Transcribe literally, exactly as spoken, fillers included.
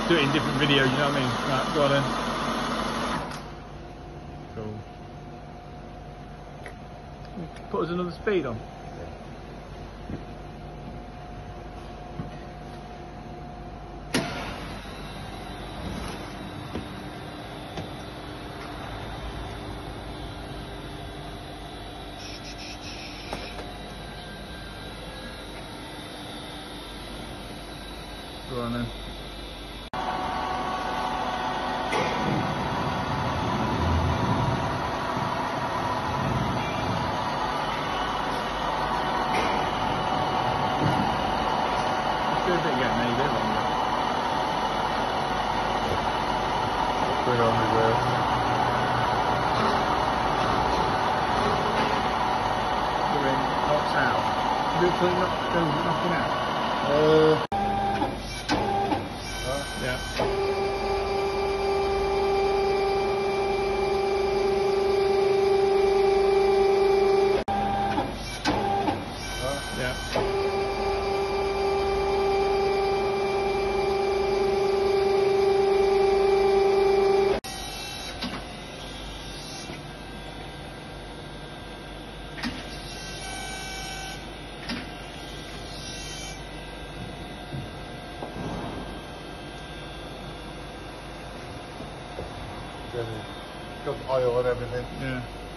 do it in different videos, you know what I mean? Right, go on then. Cool. Put us another speed on. Go on then. Do a bit again, maybe a bit longer. Put it on reverse. Doing knocks out. Do it till it knock, goes knocking out. Uh, Yeah. Yeah. got oil and everything. Yeah.